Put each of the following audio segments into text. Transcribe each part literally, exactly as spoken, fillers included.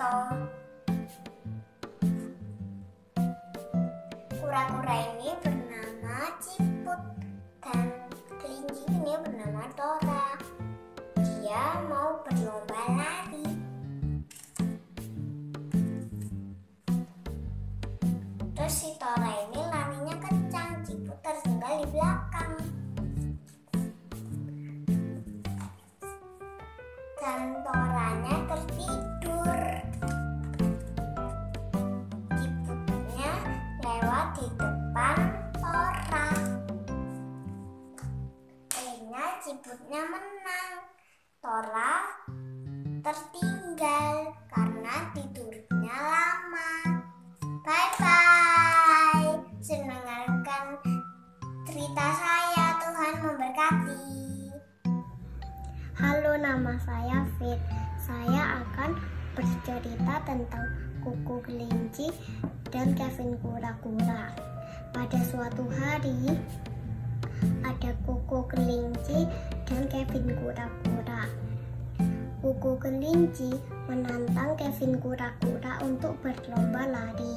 foto. Kura-kura ini bernama Ciput dan kelinci ini bernama Tora. Dia mau berlomba lari. Terus si Tora ini larinya kencang, Ciput tertinggal di belakang. Dan Toranya tertidur. Ciputnya lewat di depan Tora. Akhirnya Ciputnya menang. Tora tertinggal karena tidurnya lama. Bye-bye. Senangkan cerita saya. Tuhan memberkati. Halo, nama saya Fit. Saya akan bercerita tentang Kuku Kelinci dan Kevin Kura-Kura. Pada suatu hari, ada Kuku Kelinci dan Kevin Kura-Kura. Kuku Kelinci menantang Kevin Kura-Kura untuk berlomba lari.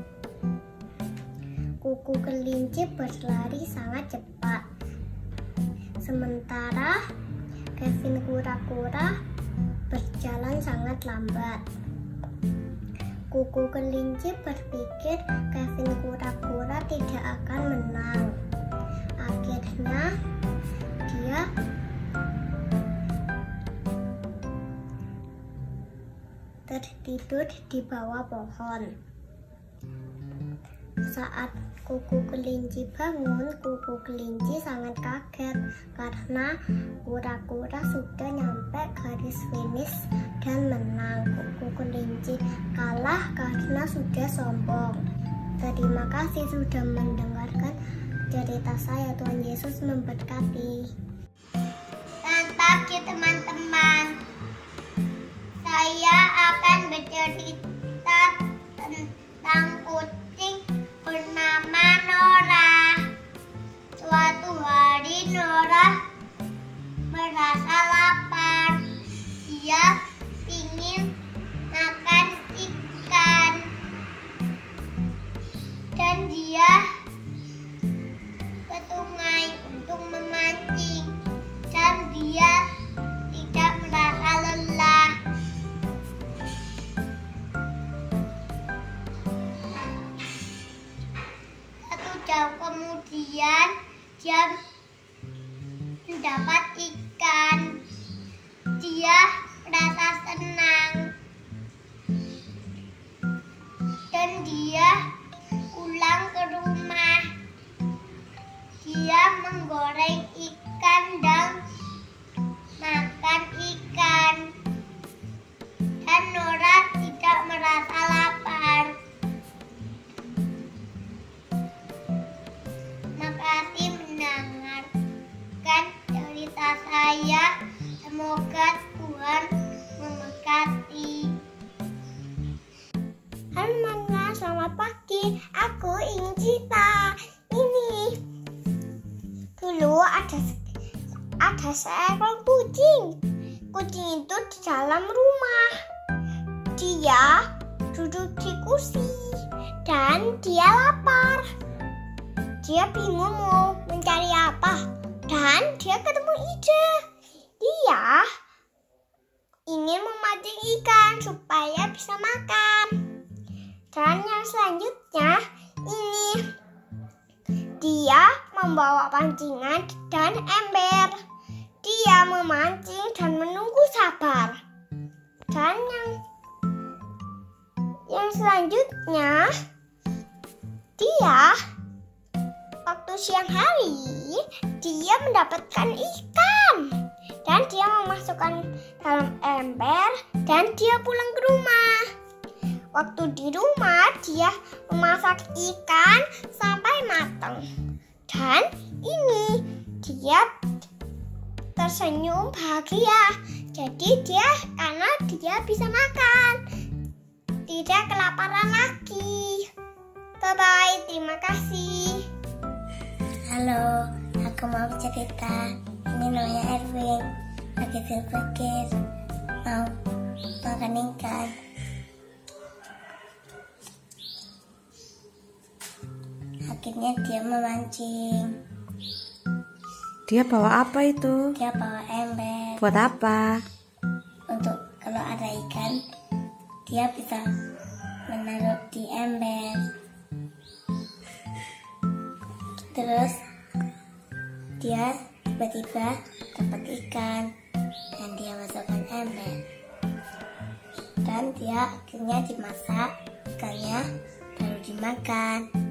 Kuku Kelinci berlari sangat cepat, sementara Kevin Kura-Kura berjalan sangat lambat. Kuku Kelinci berpikir Kevin Kura-Kura tidak akan menang. Akhirnya dia tertidur di bawah pohon. Saat Kuku Kelinci bangun, Kuku Kelinci sangat kaget karena kura-kura sudah nyampe garis finish dan menang. Kuku Kelinci kalah karena sudah sombong. Terima kasih sudah mendengarkan cerita saya. Tuhan Yesus memberkati. Selamat pagi teman-teman. Saya akan bercerita tentang kucing bernama Nora. Suatu hari Nora merasa lapar. Dia ingin makan ikan dan dia ke sungai untuk memancing dan dia tidak merasa lelah. Satu jam kemudian dia mendapat ikan. Dia merasa senang dan dia pulang ke rumah. Dia menggoreng ikan dan makan ikan. Dan Nora tidak merasa lapar. Makasih mendengarkan cerita saya. Semoga Tuhan memberkati. Halo Nana, selamat pagi. Aku ingin cerita ini. Dulu ada ada seekor kucing. Kucing itu di dalam rumah. Dia duduk di kursi dan dia lapar. Dia bingung mau mencari apa dan dia ketemu ide. Dia ingin memancing ikan supaya bisa makan. Dan yang selanjutnya ini dia membawa pancingan dan ember. Dia memancing dan menunggu sabar. Dan yang yang selanjutnya dia waktu siang hari dia mendapatkan ikan dan dia memasukkan dalam ember dan dia pulang ke rumah. Waktu di rumah dia memasak ikan sampai matang. Dan ini dia tersenyum bahagia. Jadi dia karena dia bisa makan. Tidak kelaparan lagi. Bye-bye, terima kasih. Halo, aku mau cerita. Ini namanya Erwin. Lagi berpikir mau makan ikan. akhirnya dia memancing. Dia bawa apa itu? Dia bawa ember. Buat apa? Untuk kalau ada ikan, dia bisa menaruh di ember. Terus dia tiba-tiba dapat ikan dan dia masukkan ember. Dan dia akhirnya dimasak, ikannya baru dimakan.